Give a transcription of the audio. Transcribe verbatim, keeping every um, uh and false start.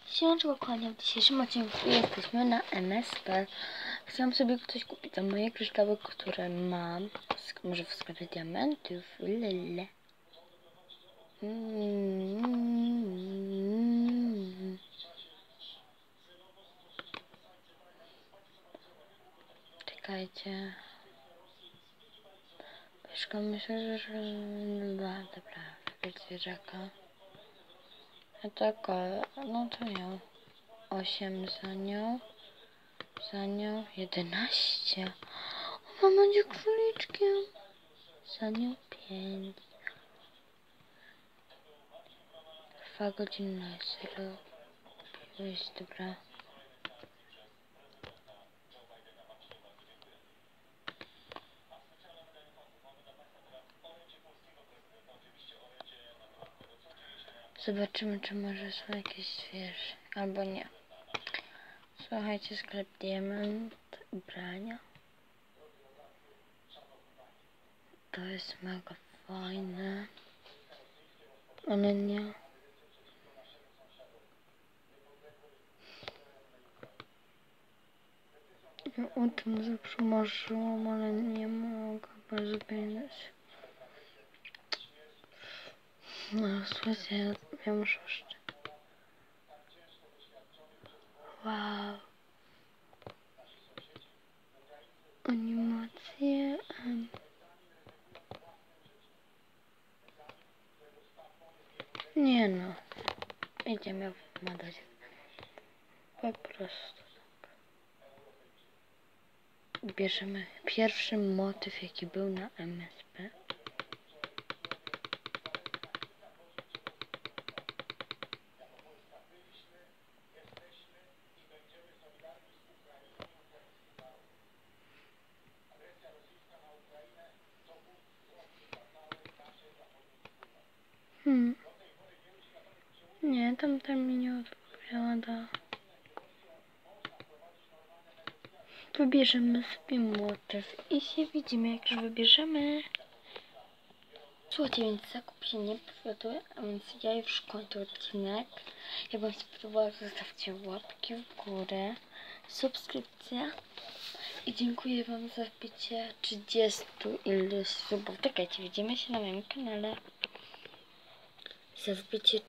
Siemanczko kochani, w dzisiejszym odcinku jesteśmy na M S P. Chciałam sobie coś kupić za moje kryształy, które mam może w sklepie diamentów. Lele. Mm. Czekajcie. Myszka, myślę, że... Dobra, dobra, wybrać zwierzaka. A taka, no to ja. osiem za nią. Za nią jedenaście. Ona będzie króliczkiem. Za nią pięć. Dwa godziny na zero. Jest dobra. Zobaczymy, czy może są jakieś zwierzę. Albo nie. Słuchajcie, sklep diament. Ubrania. To jest mega fajne. Ale nie. Ja o tym zawsze marzyłam, ale nie mogę bez pieniędzy. No, słuchajcie, ja, ja muszę jeszcze. Wow. Animacje. Um. Nie no. Idziemy w magazynie. Po prostu tak. Bierzemy pierwszy motyw, jaki był na M S P. Hmm. Nie, tam tam mi nie odpowiada. Wybierzemy sobie motyw i się widzimy, jak już wybierzemy. Słuchajcie, więc zakup się nie powiodły, a więc ja już kończę odcinek. Jak wam się podobało, zostawcie łapki w górę, subskrypcja i dziękuję wam za wbicie trzydziestu iluś subów. Czekajcie, widzimy się na moim kanale. Za wbicie